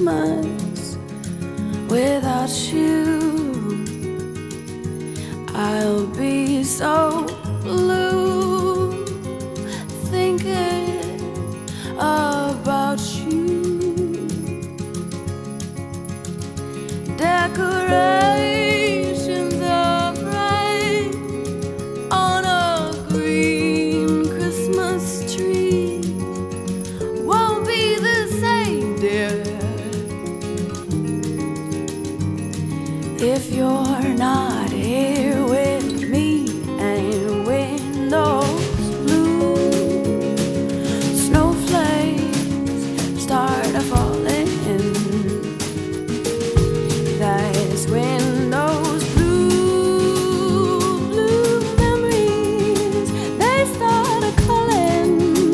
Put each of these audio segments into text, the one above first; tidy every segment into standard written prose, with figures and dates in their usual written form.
Christmas without you. I'll be so blue thinking about you. Decorations of rain on a green Christmas tree won't be the same, dear, if you're not here with me. And when those blue snowflakes start a falling, that's when those blue memories, they start a calling.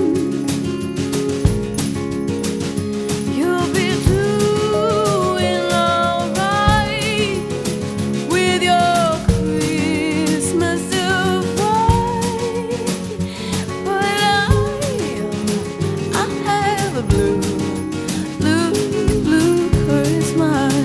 You'll be doing alright with your Christmas of white, but I have a blue Christmas.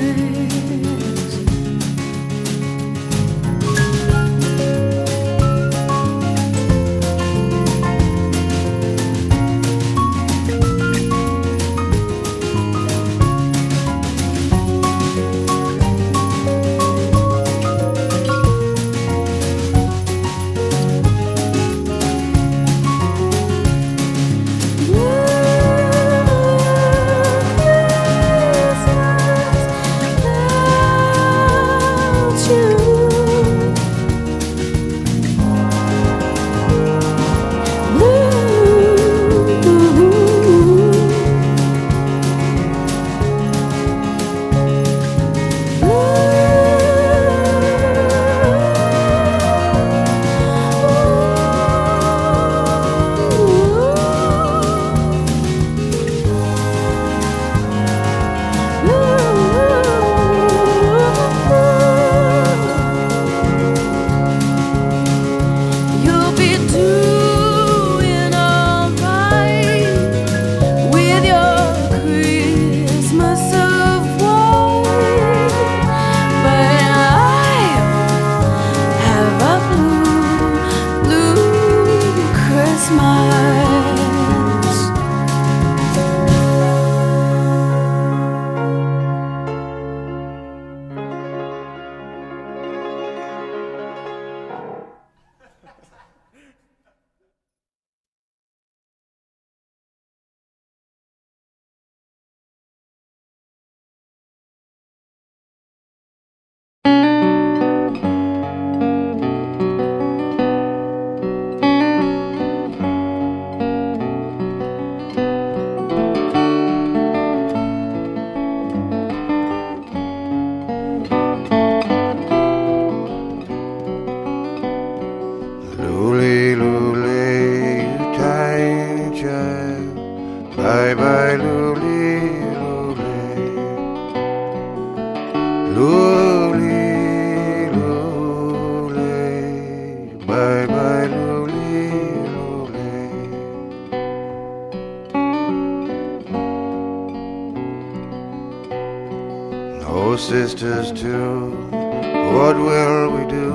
Sisters too, what will we do?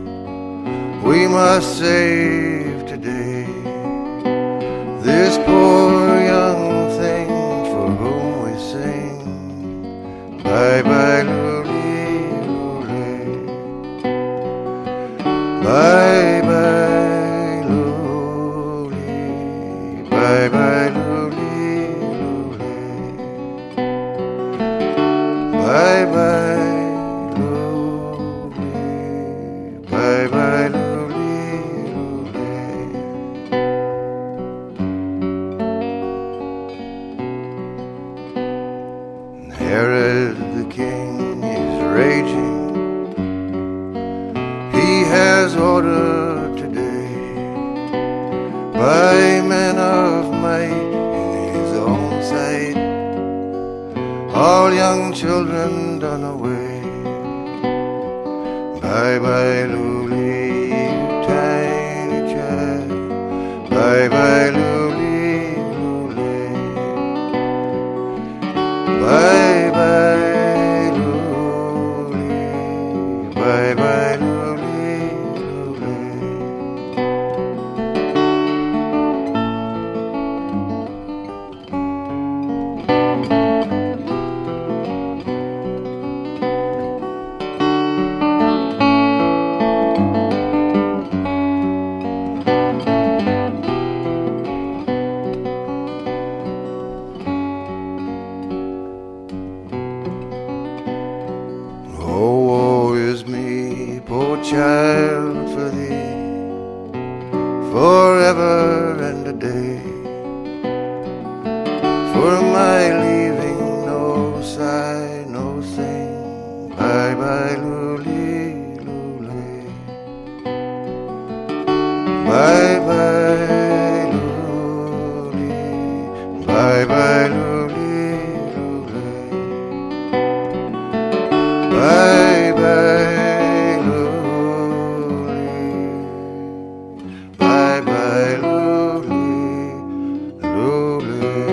We must save today this poor young thing for whom we sing. Bye bye lule, lule. Bye bye lule. Bye bye lule, lule. Bye bye lule. Bye bye lule, lule. Herod the king is raging. He has ordered today by men of might in his own sight, all young children done away. Bye bye lule, you tiny child. Bye bye lule, lule. Bye for thee forever and a day. For my leaving, no sigh, no sing. Bye bye, luli, luli. Bye bye, luli. Bye bye, luli, luli. Bye bye, luli. Bye bye, luli, luli.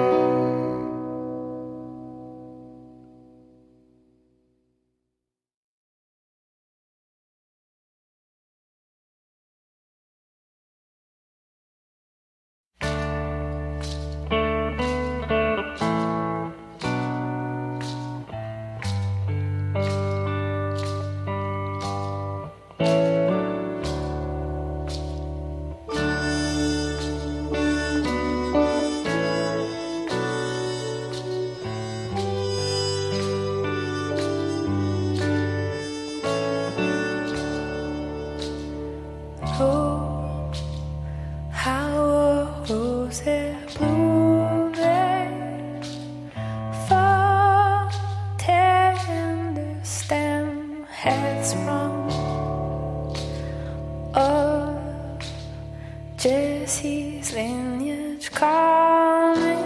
Oh, how a rose is blooming, for tender stem had sprung of Jesse's lineage coming,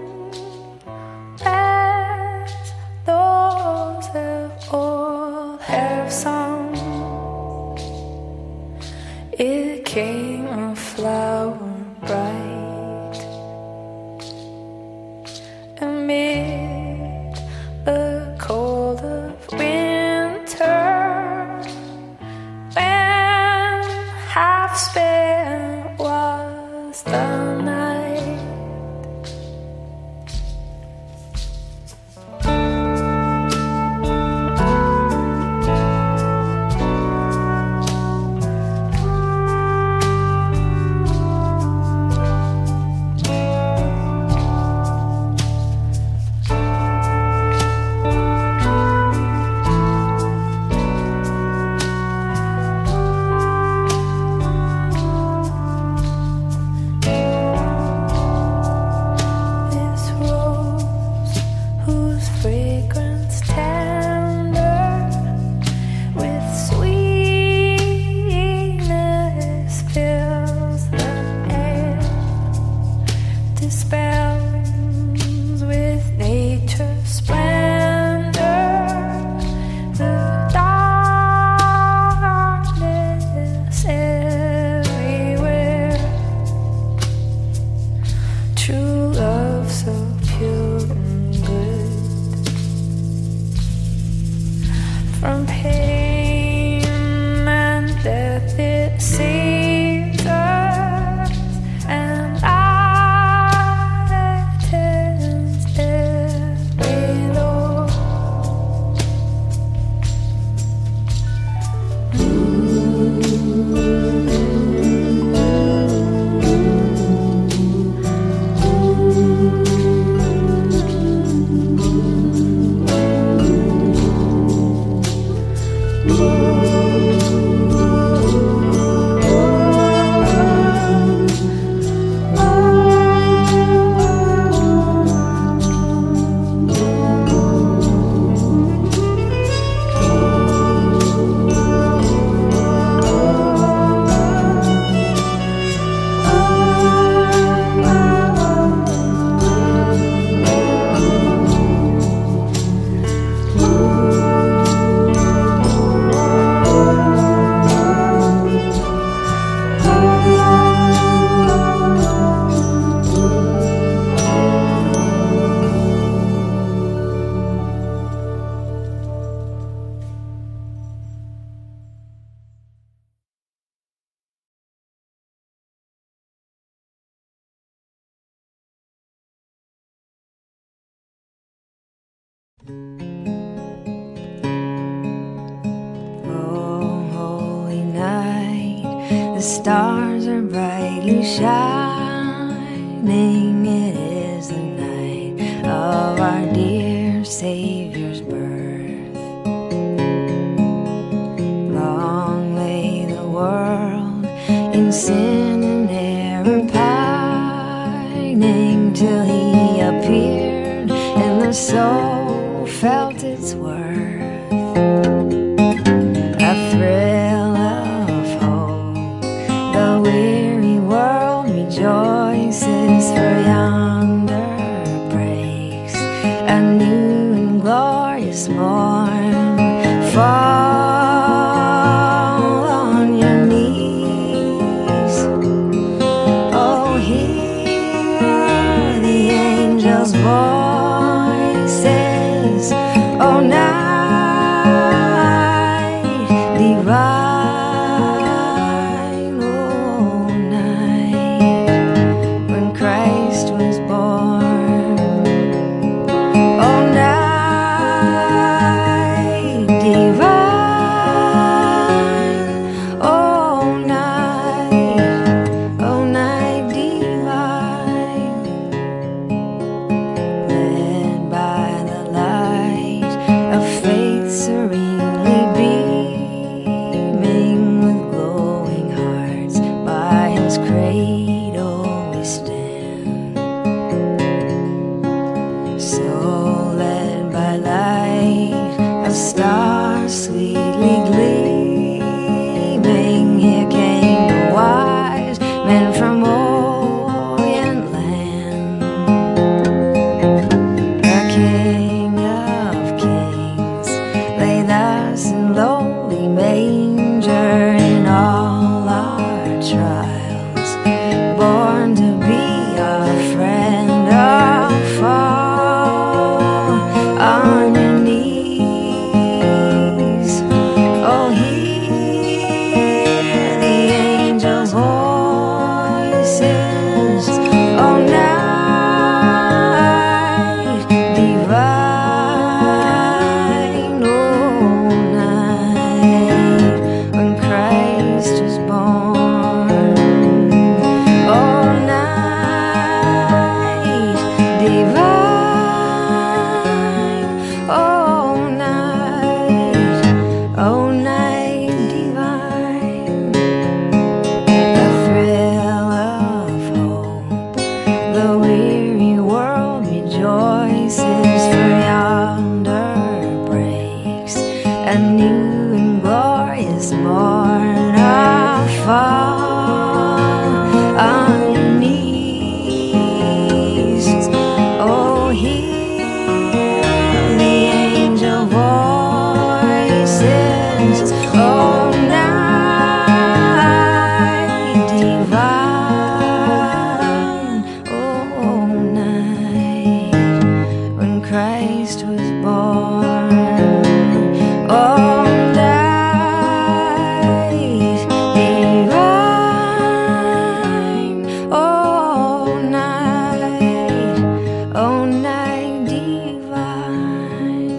as those of old have sung. It came a flower bright amid the cold of winter, when half spent was the night. From pain and death it saves us, and I attend every door. Oh, holy night, the stars are brightly shining. It is the night of our dear Savior's birth. Long lay the in sin and error pining till he appeared and the soul felt its worth. A thrill of hope, the weary world rejoices, for yonder breaks a new and glorious morn. Fall on your knees, oh, hear the angels' voices, oh, night divine, oh, night when Christ was born, oh, night divine, oh, night divine, led by the light of faith serenely beaming, with glowing hearts by his cradle we stand. So led by light, a star sweetly gleaming, here came the wise men from Orient land. The King of Kings lay thus in lowly manger, in all our trials, born to be our friend. Oh, fall on your knees, oh, hear the angels' voices, oh, night divine, oh, night when Christ was born, oh, night divine, oh, night divine, the thrill of hope, the weary world rejoices, for yonder breaks a new and glorious morn. Ah, fall on your knees, oh, hear the angel voices, oh, night divine, oh, night when Christ was born, oh, night divine, oh, night divine.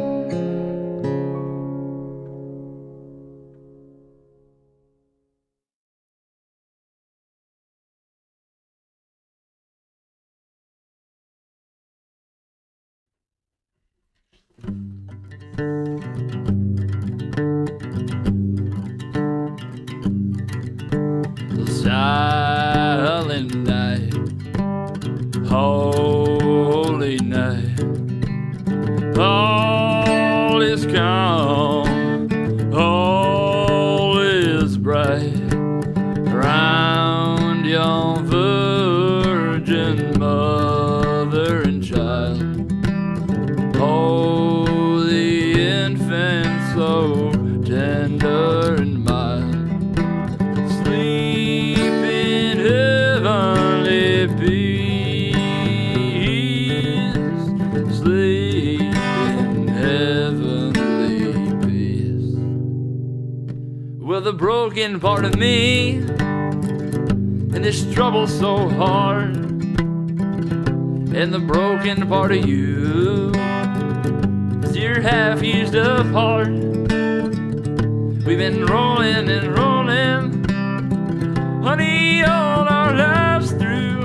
Silent night, holy night, all is calm, all is bright, round yon virgin mother and child. Oh, the infant so tender and mild, sleep in heavenly peace, sleep in heavenly peace. Well, the broken part of me and this trouble so hard, and the broken part of you is your half-used up heart. We've been rolling and rolling, honey, all our lives through.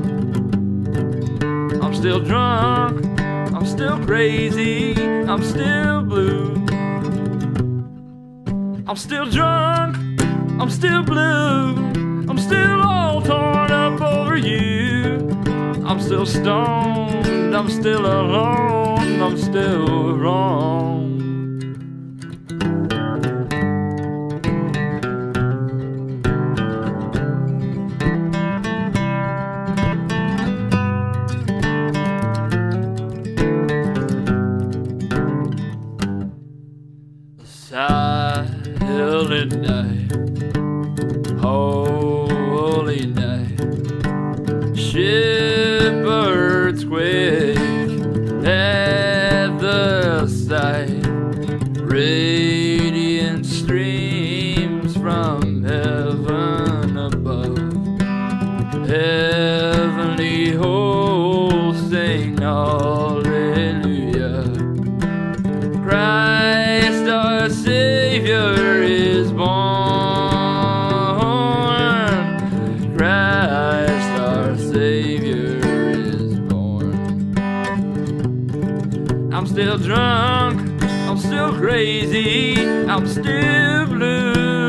I'm still drunk, I'm still crazy, I'm still blue. I'm still drunk, I'm still blue, I'm still all torn up over you. I'm still stoned, I'm still alone, I'm still wrong. Silent night, holy night, shepherds quake at the sight, radiant streams from heaven above, heavenly hosts sing hallelujah. Christ our Savior is born. Christ our Savior is born. I'm still drunk, I'm still crazy, I'm still blue.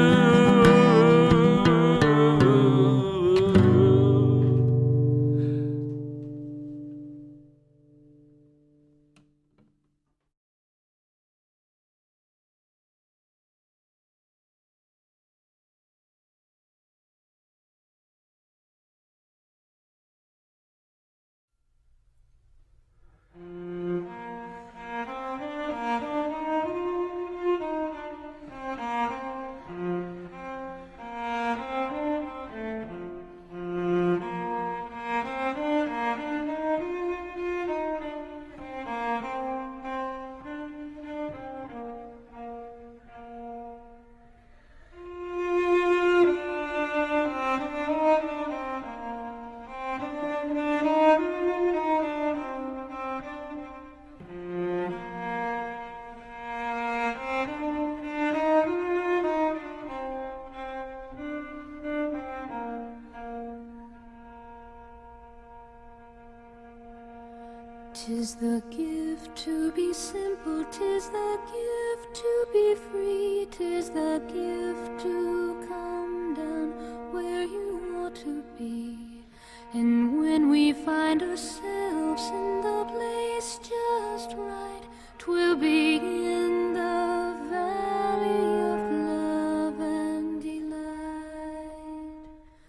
Tis the gift to be simple, tis the gift to be free, tis the gift to come down where you ought to be. And when we find ourselves in the place just right, 'twill be in the valley of love and delight.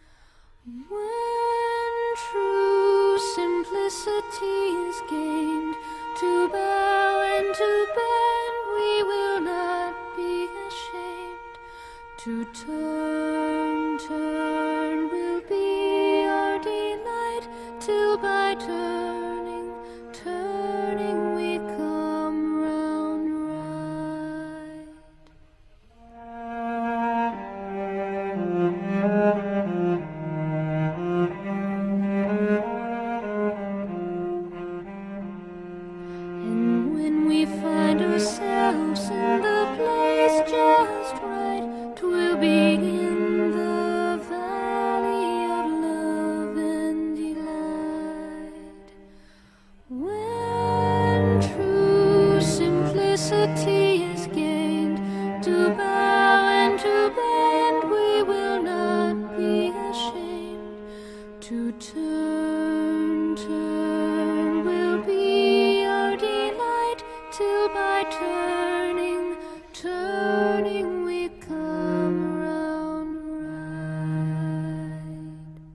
When true simplicity is gained, to bow and to bend, we will not be ashamed. To turn will be our delight, till by turning we come round right. And when we find ourselves in the place just right, 'twill be in the valley of love and delight. When true simplicity is gained, to bow and to bend, we will not be ashamed. To turn will be our delight, till by turning we come round right.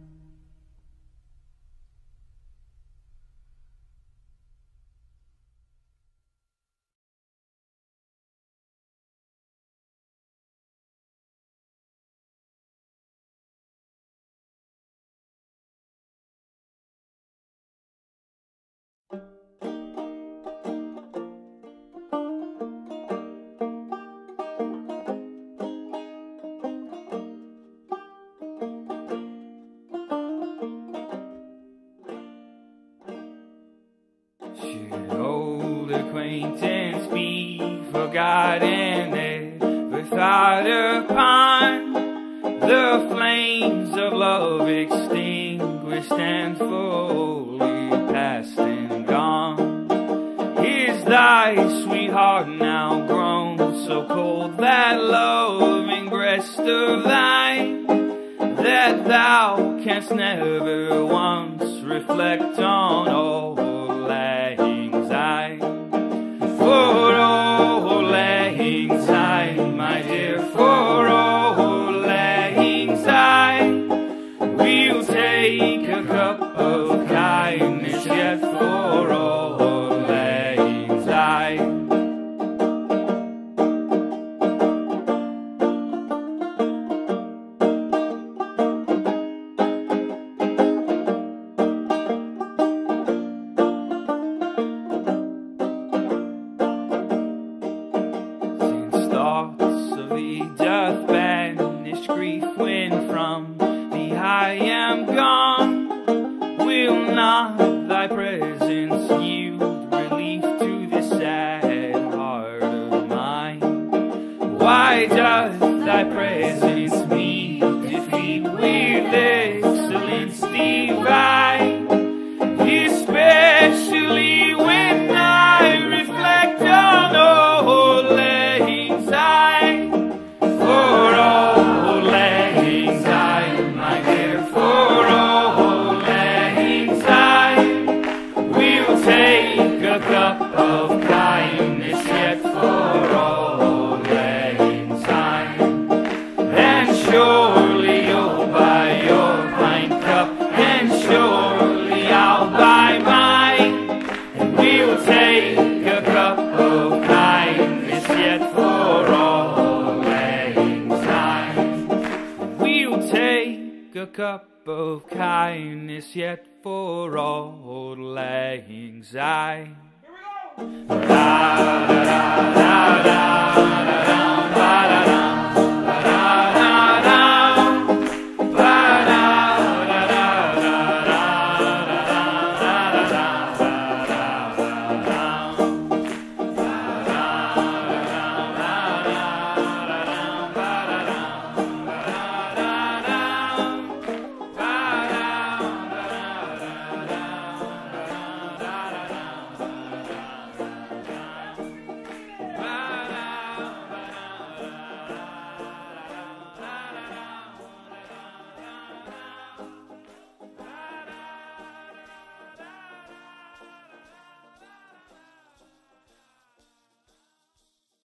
Should old acquaintance be forgotten, never thought upon? The flames of love extinguished and fully past and gone. Is thy sweetheart now grown so cold, that loving breast of thine, that but thou canst never once reflect on Auld Lang Syne. For Auld Lang Syne, my dear, for Auld Lang Syne, we'll take a cup of kindness yet for Auld Lang Syne. Thoughts of thee doth banish grief when from thee I am gone. Will not thy presence yield relief to this sad heart of mine? Why doth thy presence me defeat with excellence divine? Especially when I reflect on Auld Lang Syne. For Auld Lang Syne, my dear, for Auld Lang Syne, we'll take a cup of kindness yet for Auld Lang Syne. And surely you'll buy your pint cup, and surely I'll buy mine, and we'll take a cup of kindness yet for Auld Lang Syne. We'll take a cup of kindness yet for Auld Lang Syne. Da da da da da da da da da.